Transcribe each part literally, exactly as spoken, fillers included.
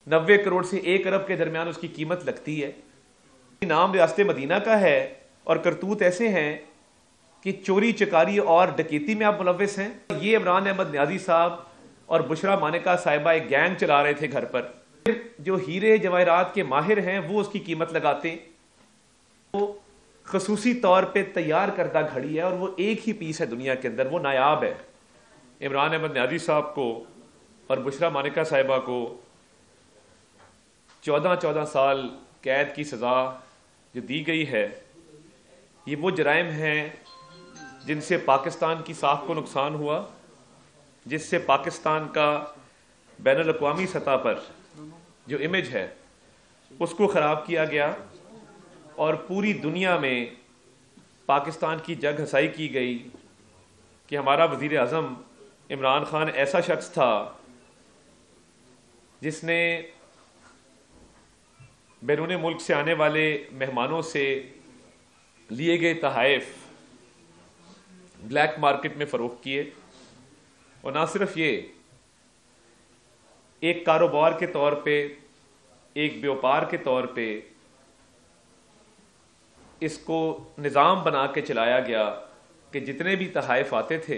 नब्बे करोड़ से एक अरब के दरमियान उसकी कीमत लगती है। नाम रियासत मदीना का है और करतूत ऐसे हैं कि चोरी चकारी और डकैती में आप मुलव्वस हैं। ये इमरान अहमद न्याजी साहब और बुशरा मानेका साहिबा एक गैंग चला रहे थे घर पर। जो हीरे जवाहरात के माहिर हैं वो उसकी कीमत लगाते हैं। वो खसूसी तौर पे तैयार करदा घड़ी है और वो एक ही पीस है दुनिया के अंदर, वो नायाब है। इमरान अहमद न्याजी साहब को और बुशरा मानेका साहिबा को चौदह चौदह साल कैद की सज़ा जो दी गई है, ये वो जराइम हैं जिनसे पाकिस्तान की साख को नुकसान हुआ, जिससे पाकिस्तान का बैनुल अक़वामी सतह पर जो इमेज है उसको ख़राब किया गया और पूरी दुनिया में पाकिस्तान की जग हसाई की गई कि हमारा वज़ीर आज़म इमरान खान ऐसा शख्स था जिसने बैरून मुल्क से आने वाले मेहमानों से लिए गए तहाइफ ब्लैक मार्केट में फ़रोख्त किए। और ना सिर्फ ये, एक कारोबार के तौर पे, एक व्यापार के तौर पे इसको निज़ाम बना के चलाया गया कि जितने भी तहाइफ आते थे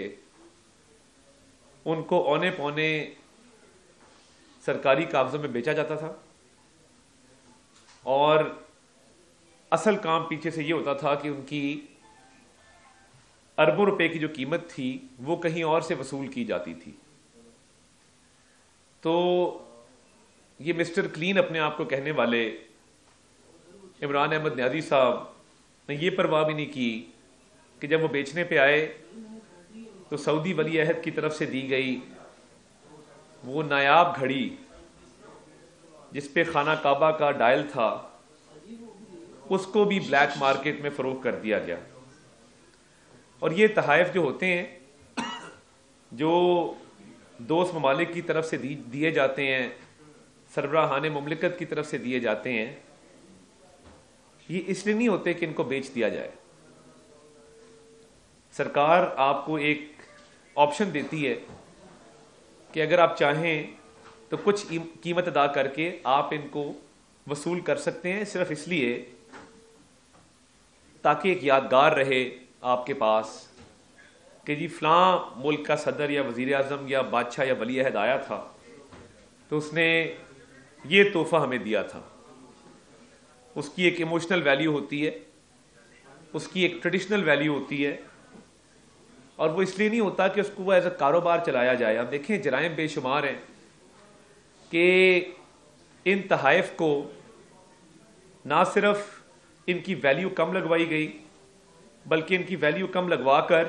उनको औने पौने सरकारी कागज़ों में बेचा जाता था। और असल काम पीछे से ये होता था कि उनकी अरबों रुपए की जो कीमत थी वो कहीं और से वसूल की जाती थी। तो ये मिस्टर क्लीन अपने आप को कहने वाले इमरान अहमद न्याजी साहब ने ये परवाह भी नहीं की कि जब वो बेचने पे आए तो सऊदी वली अहद की तरफ से दी गई वो नायाब घड़ी जिस पे खाना काबा का डायल था, उसको भी ब्लैक मार्केट में फरोख्त कर दिया गया। और ये तहाइफ जो होते हैं जो दोस्त ममालिक की तरफ से दिए जाते हैं, सरबराहान मुमलिकत की तरफ से दिए जाते हैं, ये इसलिए नहीं होते कि इनको बेच दिया जाए। सरकार आपको एक ऑप्शन देती है कि अगर आप चाहें तो कुछ कीमत अदा करके आप इनको वसूल कर सकते हैं, सिर्फ इसलिए ताकि एक यादगार रहे आपके पास कि जी फ़लाँ मुल्क का सदर या वज़ीर आज़म या बादशाह या वली अहद आया था तो उसने ये तोहफ़ा हमें दिया था। उसकी एक इमोशनल वैल्यू होती है, उसकी एक ट्रेडिशनल वैल्यू होती है, और वो इसलिए नहीं होता कि उसको वो एज अ कारोबार चलाया जाए। आप देखें जराइम बेशुमार हैं कि इन तहाइफ को ना सिर्फ इनकी वैल्यू कम लगवाई गई बल्कि इनकी वैल्यू कम लगवा कर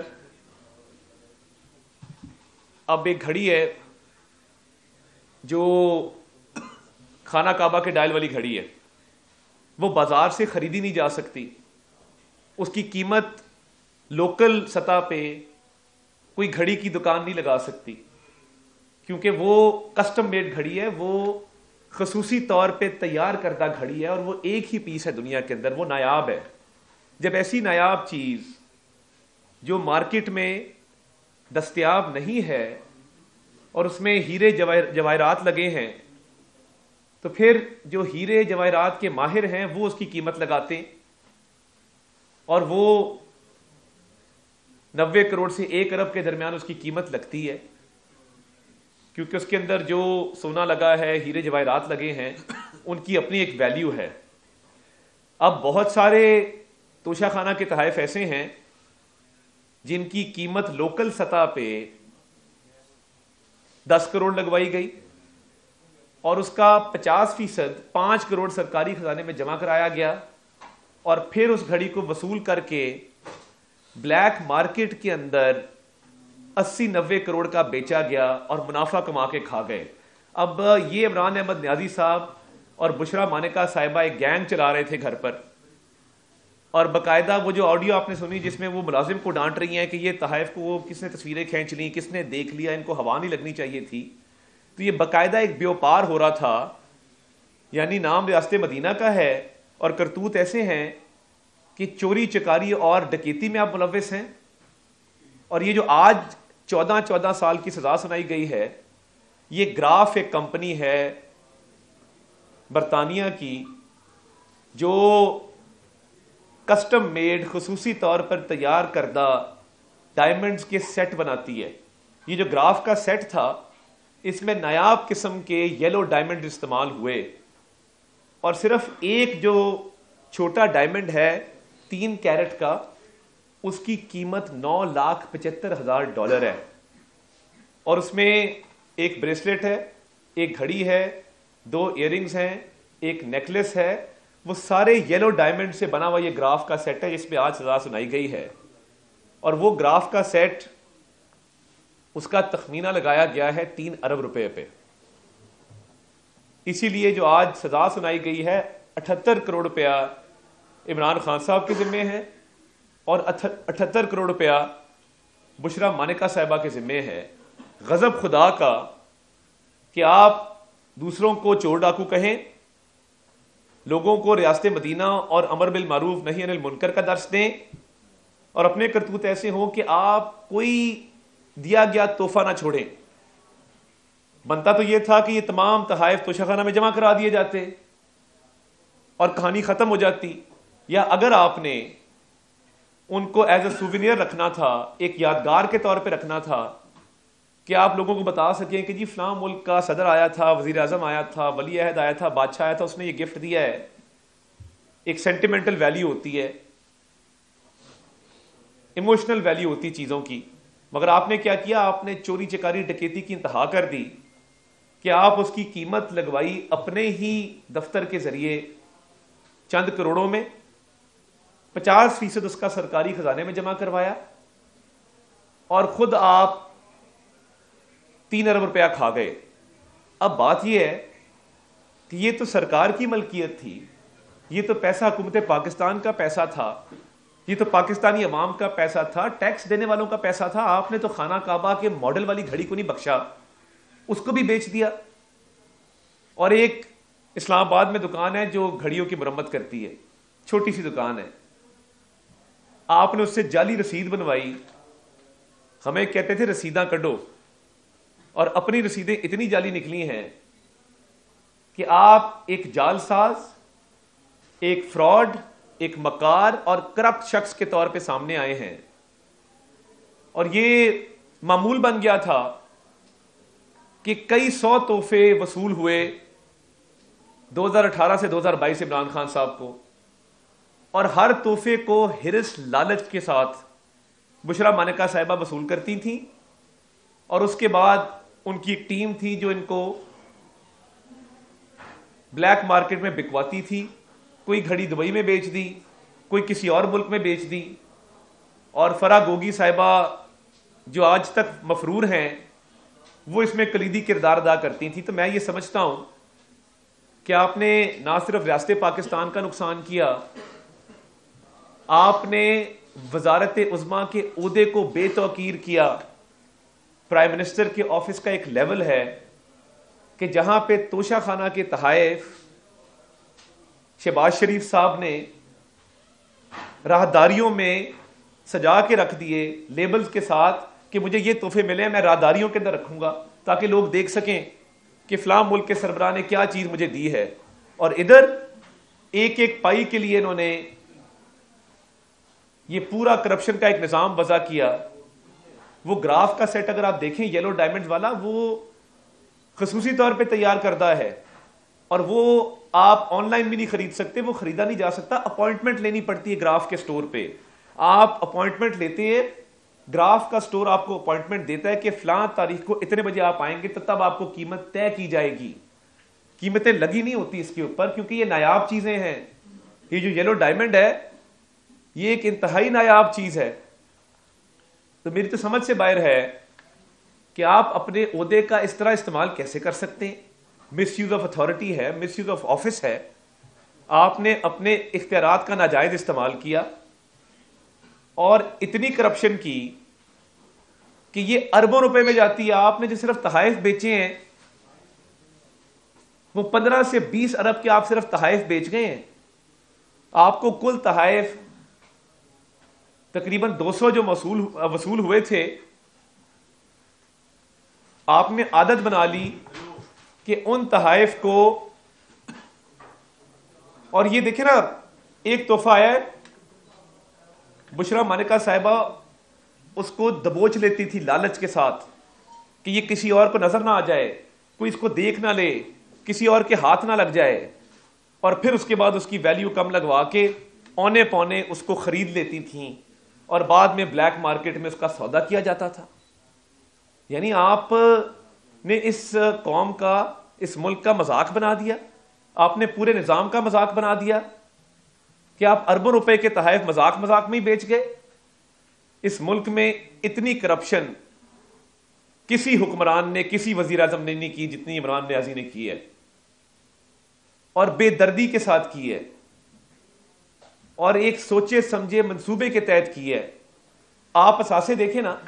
अब एक घड़ी है जो खाना काबा के डायल वाली घड़ी है, वो बाजार से खरीदी नहीं जा सकती। उसकी कीमत लोकल सतह पे कोई घड़ी की दुकान नहीं लगा सकती क्योंकि वो कस्टम मेड घड़ी है, वो खसूसी तौर पे तैयार करदा घड़ी है और वो एक ही पीस है दुनिया के अंदर, वो नायाब है। जब ऐसी नायाब चीज़ जो मार्केट में दस्तयाब नहीं है और उसमें हीरे जवाहर जवाहरात लगे हैं, तो फिर जो हीरे जवाहरात के माहिर हैं वो उसकी कीमत लगाते हैं और वो नब्बे करोड़ से एक अरब के दरमियान उसकी कीमत लगती है क्योंकि उसके अंदर जो सोना लगा है, हीरे जवाहरात लगे हैं, उनकी अपनी एक वैल्यू है। अब बहुत सारे तोशाखाना के तहाइफ ऐसे हैं जिनकी कीमत लोकल सतह पे दस करोड़ लगवाई गई और उसका पचास फीसद पाँच करोड़ सरकारी खजाने में जमा कराया गया और फिर उस घड़ी को वसूल करके ब्लैक मार्केट के अंदर अस्सी नब्बे करोड़ का बेचा गया और मुनाफा कमा के खा गए। अब ये इमरान अहमद न्याजी साहब और बुशरा मानेका साहिबा एक गैंग चला रहे थे घर पर, और बाकायदा वो जो ऑडियो आपने सुनी जिसमें वो मुलाजिम को डांट रही हैं कि ये तहाइफ को वो किसने तस्वीरें खींच ली, किसने देख लिया, इनको हवा नहीं लगनी चाहिए थी, तो ये बाकायदा एक व्यापार हो रहा था। यानी नाम रियासत मदीना का है और करतूत ऐसे हैं कि चोरी चकारी और डकैती में आप मुलव्वस हैं। और ये जो आज चौदह चौदह साल की सजा सुनाई गई है, ये ग्राफ एक कंपनी है برطانیہ کی جو کسٹم میڈ خصوصی طور پر تیار کردہ ڈائمنڈز کے سیٹ بناتی ہے. یہ جو گراف کا سیٹ تھا اس میں نایاب قسم کے یلو ڈائمنڈ استعمال ہوئے, اور صرف ایک جو چھوٹا ڈائمنڈ ہے تین کیرٹ کا, اس کی قیمت نو لاکھ پچہتر ہزار ڈالر ہے. اور اس میں ایک بریسلیٹ ہے, ایک گھڑی ہے, دو ایئر رنگز ہیں, ایک نیکلس ہے. وہ سارے یلو ڈائمنڈ سے بنا ہوا یہ گراف کا سیٹ ہے جس پہ آج سزا سنائی گئی ہے. اور وہ گراف کا سیٹ اس کا تخمینہ لگایا گیا ہے تین ارب روپے پہ. اسی لیے جو آج سزا سنائی گئی ہے اٹھہتر کروڑ روپیہ عمران خان صاحب کے ذمے ہے اور اٹھہتر کروڑ روپیہ بشرا مانکا صاحبہ کے ذمے ہے. غضب خدا کا کہ آپ دوسروں کو چور ڈاکو کہیں, لوگوں کو ریاست مدینہ اور امر بالمعروف نہی عن المنکر کا درس دیں, اور اپنے کرتوت ایسے ہوں کہ آپ کوئی دیا گیا تحفہ نہ چھوڑیں. بنتا تو یہ تھا کہ یہ تمام تحائف توشہ خانہ میں جمع کرا دیے جاتے اور کہانی ختم ہو جاتی, یا اگر آپ نے ان کو ایز اے سووینئر رکھنا تھا, ایک یادگار کے طور پہ رکھنا تھا کہ آپ لوگوں کو بتا سکیں کہ جی فلاں ملک کا صدر آیا تھا, وزیر اعظم آیا تھا, ولی عہد آیا تھا, بادشاہ آیا تھا, اس نے یہ گفٹ دیا ہے. ایک سینٹیمنٹل ویلیو ہوتی ہے, ایموشنل ویلیو ہوتی چیزوں کی. مگر آپ نے کیا کیا, آپ نے چوری چکاری ڈکیتی کی انتہا کر دی کہ آپ اس کی قیمت لگوائی اپنے ہی دفتر کے ذریعے چند کروڑوں میں, پچاس فیصد اس کا سرکاری خزانے میں جمع کروایا, اور خود آپ تین ارب روپیہ کھا گئے. اب بات یہ ہے کہ یہ تو سرکار کی ملکیت تھی, یہ تو پیسہ حکومت پاکستان کا پیسہ تھا, یہ تو پاکستانی عوام کا پیسہ تھا, ٹیکس دینے والوں کا پیسہ تھا. آپ نے تو خانہ کعبہ کے ماڈل والی گھڑی کو نہیں بخشا, اس کو بھی بیچ دیا. اور ایک اسلام آباد میں دکان ہے جو گھڑیوں کی مرمت کرتی ہے, چھوٹی سی دکان ہے, آپ نے اس سے جعلی رسید بنوائی. ہمیں کہتے تھے رسیداں کڈو, اور اپنی رسیدیں اتنی جعلی نکلی ہیں کہ آپ ایک جال ساز, ایک فراڈ, ایک مکار اور کرپٹ شخص کے طور پہ سامنے آئے ہیں. اور یہ معمول بن گیا تھا کہ کئی سو تحفے وصول ہوئے دو ہزار اٹھارہ سے دو ہزار بائیس عمران خان صاحب کو, اور ہر تحفے کو ہرس لالچ کے ساتھ بشرا مانکا صاحبہ وصول کرتی تھیں. اور اس کے بعد ان کی ایک ٹیم تھی جو ان کو بلیک مارکیٹ میں بکواتی تھی. کوئی گھڑی دبئی میں بیچ دی, کوئی کسی اور ملک میں بیچ دی. اور فرا گوگی صاحبہ جو آج تک مفرور ہیں وہ اس میں کلیدی کردار ادا کرتی تھیں. تو میں یہ سمجھتا ہوں کہ آپ نے نہ صرف ریاست پاکستان کا نقصان کیا, آپ نے وزارت عظمیٰ کے عہدے کو بے توقیر کیا. پرائم منسٹر کے آفس کا ایک لیول ہے کہ جہاں پہ توشہ خانہ کے تحائف شہباز شریف صاحب نے راہداریوں میں سجا کے رکھ دیے لیبلز کے ساتھ کہ مجھے یہ تحفے ملے ہیں, میں راہداریوں کے اندر رکھوں گا تاکہ لوگ دیکھ سکیں کہ فلاں ملک کے سربراہ نے کیا چیز مجھے دی ہے. اور ادھر ایک ایک پائی کے لیے انہوں نے یہ پورا کرپشن کا ایک نظام وضع کیا. وہ گراف کا سیٹ اگر آپ دیکھیں یلو ڈائمنڈ والا, وہ خصوصی طور پہ تیار کردہ ہے, اور وہ آپ آن لائن بھی نہیں خرید سکتے, وہ خریدا نہیں جا سکتا, اپوائنٹمنٹ لینی پڑتی ہے گراف کے سٹور پہ. آپ اپوائنٹمنٹ لیتے ہیں, گراف کا سٹور آپ کو اپوائنٹمنٹ دیتا ہے کہ فلاں تاریخ کو اتنے بجے آپ آئیں گے, تو تب آپ کو قیمت طے کی جائے گی. قیمتیں لگی نہیں ہوتی اس کے اوپر کیونکہ یہ نایاب چیزیں ہیں. یہ جو یلو ڈائمنڈ ہے یہ ایک انتہائی نایاب چیز ہے. تو میری تو سمجھ سے باہر ہے کہ آپ اپنے عہدے کا اس طرح استعمال کیسے کر سکتے ہیں. مس یوز آف اتھارٹی ہے, مس یوز آف آفس ہے. آپ نے اپنے اختیارات کا ناجائز استعمال کیا اور اتنی کرپشن کی کہ یہ اربوں روپے میں جاتی ہے. آپ نے جو صرف تحائف بیچے ہیں وہ پندرہ سے بیس ارب کے آپ صرف تحائف بیچ گئے ہیں. آپ کو کل تحائف تقریباً دو سو جو وصول وصول ہوئے تھے, آپ نے عادت بنا لی کہ ان تحائف کو اور یہ دیکھیں نا، ایک تحفہ آیا ہے، بشرا مانکا صاحبہ اس کو دبوچ لیتی تھی لالچ کے ساتھ کہ یہ کسی اور کو نظر نہ آ جائے، کوئی اس کو دیکھ نہ لے، کسی اور کے ہاتھ نہ لگ جائے، اور پھر اس کے بعد اس کی ویلیو کم لگوا کے اونے پونے اس کو خرید لیتی تھیں، اور بعد میں بلیک مارکیٹ میں اس کا سودا کیا جاتا تھا۔ یعنی آپ نے اس قوم کا، اس ملک کا مذاق بنا دیا، آپ نے پورے نظام کا مذاق بنا دیا کہ آپ اربوں روپے کے تحائف مذاق مذاق میں ہی بیچ گئے۔ اس ملک میں اتنی کرپشن کسی حکمران نے، کسی وزیر اعظم نے نہیں کی جتنی عمران نیازی نے کی ہے، اور بے دردی کے ساتھ کی ہے، اور ایک سوچے سمجھے منصوبے کے تحت کی ہے۔ آپ اثاثے دیکھیں نا،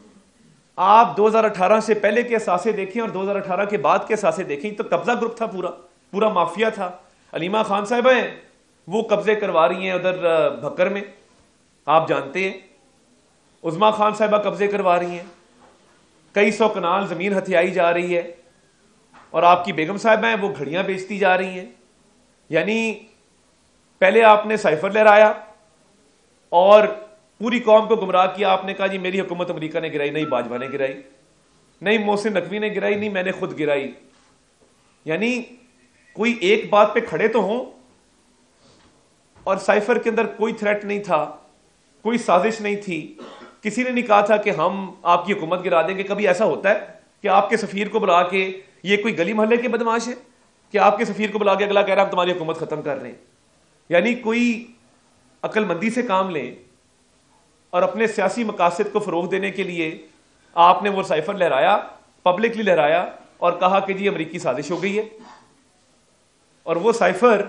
آپ دو ہزار اٹھارہ سے پہلے کے اثاثے دیکھیں اور دو ہزار اٹھارہ کے بعد کے اثاثے دیکھیں تو قبضہ گروپ تھا، پورا پورا مافیا تھا۔ علیمہ خان صاحبہ ہیں، وہ قبضے کروا رہی ہیں ادھر بھکر میں، آپ جانتے ہیں۔ عظما خان صاحبہ قبضے کروا رہی ہیں، کئی سو کنال زمین ہتھیائی جا رہی ہے، اور آپ کی بیگم صاحبہ ہیں وہ گھڑیاں بیچتی جا رہی ہیں۔ یعنی پہلے آپ نے سائفر لہرایا اور پوری قوم کو گمراہ کیا، آپ نے کہا جی میری حکومت امریکہ نے گرائی، نہیں باجوہ نے گرائی، نہیں محسن نقوی نے گرائی، نہیں میں نے خود گرائی۔ یعنی کوئی ایک بات پہ کھڑے تو ہوں، اور سائفر کے اندر کوئی تھریٹ نہیں تھا، کوئی سازش نہیں تھی، کسی نے نہیں کہا تھا کہ ہم آپ کی حکومت گرا دیں گے۔ کبھی ایسا ہوتا ہے کہ آپ کے سفیر کو بلا کے، یہ کوئی گلی محلے کے بدماش ہے کہ آپ کے سفیر کو بلا کے اگلا کہہ رہا ہم تمہاری حکومت ختم کر رہے ہیں؟ یعنی کوئی عقل مندی سے کام لیں، اور اپنے سیاسی مقاصد کو فروغ دینے کے لیے آپ نے وہ سائفر لہرایا، پبلکلی لہرایا، اور کہا کہ جی امریکی سازش ہو گئی ہے۔ اور وہ سائفر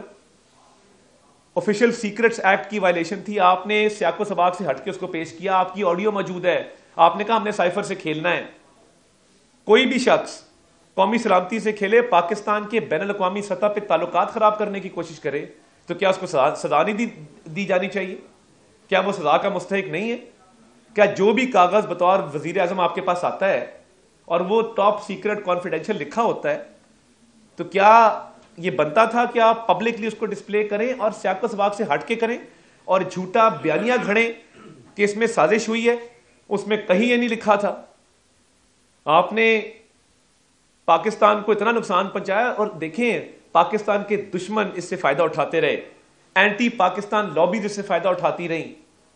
آفیشل سیکرٹس ایکٹ کی وائلیشن تھی، آپ نے سیاق و سباق سے ہٹ کے اس کو پیش کیا، آپ کی آڈیو موجود ہے، آپ نے کہا ہم نے سائفر سے کھیلنا ہے۔ کوئی بھی شخص قومی سلامتی سے کھیلے، پاکستان کے بین الاقوامی سطح پہ تعلقات خراب کرنے کی کوشش کرے، تو کیا اس کو سزا نہیں دی, دی جانی چاہیے؟ کیا وہ سزا کا مستحق نہیں ہے؟ کیا جو بھی کاغذ بطور وزیر اعظم آپ کے پاس آتا ہے اور وہ ٹاپ سیکرٹ کانفیڈینشیل لکھا ہوتا ہے، تو کیا یہ بنتا تھا کہ آپ پبلکلی اس کو ڈسپلے کریں اور سیاق و سباق سے ہٹ کے کریں اور جھوٹا بیانیہ گھڑیں کہ اس میں سازش ہوئی ہے؟ اس میں کہیں یہ نہیں لکھا تھا۔ آپ نے پاکستان کو اتنا نقصان پہنچایا، اور دیکھیں پاکستان کے دشمن اس سے فائدہ اٹھاتے رہے، اینٹی پاکستان لابیز اس سے فائدہ اٹھاتی رہیں،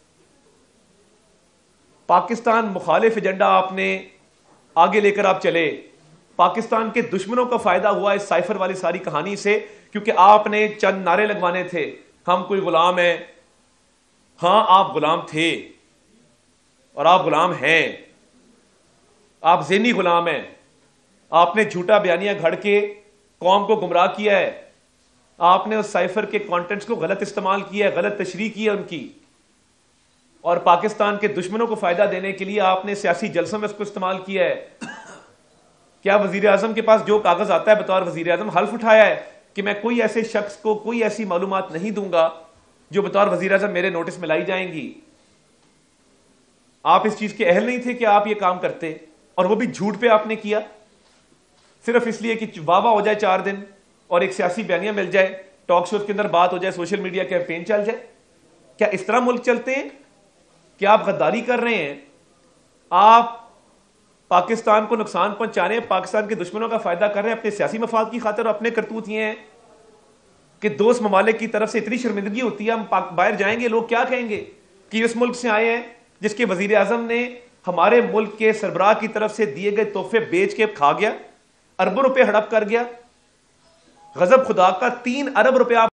پاکستان مخالف ایجنڈا آپ نے آگے لے کر آپ چلے، پاکستان کے دشمنوں کا فائدہ ہوا اس سائفر والی ساری کہانی سے، کیونکہ آپ نے چند نعرے لگوانے تھے، ہم کوئی غلام ہیں۔ ہاں آپ غلام تھے، اور آپ غلام ہیں، آپ ذہنی غلام ہیں۔ آپ نے جھوٹا بیانیہ گھڑ کے قوم کو گمراہ کیا ہے، آپ نے اس سائفر کے کانٹینٹس کو غلط استعمال کیا ہے، غلط تشریح کی ہے ان کی، اور پاکستان کے دشمنوں کو فائدہ دینے کے لیے آپ نے سیاسی جلسوں میں اس کو استعمال کیا ہے۔ کیا وزیر اعظم کے پاس جو کاغذ آتا ہے بطور وزیر اعظم حلف اٹھایا ہے کہ میں کوئی ایسے شخص کو کوئی ایسی معلومات نہیں دوں گا جو بطور وزیر اعظم میرے نوٹس میں لائی جائیں گی؟ آپ اس چیز کے اہل نہیں تھے کہ آپ یہ کام کرتے، اور وہ بھی جھوٹ پہ آپ نے کیا، صرف اس لیے کہ واہ واہ ہو جائے چار دن اور ایک سیاسی بیانیہ مل جائے، ٹاک شوز کے اندر بات ہو جائے، سوشل میڈیا کیمپین چل جائے۔ کیا اس طرح ملک چلتے ہیں؟ کیا آپ غداری کر رہے ہیں؟ آپ پاکستان کو نقصان پہنچا رہے ہیں، پاکستان کے دشمنوں کا فائدہ کر رہے ہیں اپنے سیاسی مفاد کی خاطر، اور اپنے کرتوت یہ ہیں کہ دوست ممالک کی طرف سے اتنی شرمندگی ہوتی ہے، ہم باہر جائیں گے لوگ کیا کہیں گے کہ اس ملک سے آئے ہیں جس کے وزیر اعظم نے ہمارے ملک کے سربراہ کی طرف سے دیے گئے تحفے بیچ کے کھا گیا، اربوں روپے ہڑپ کر گیا، غضب خدا کا تین ارب روپے آپ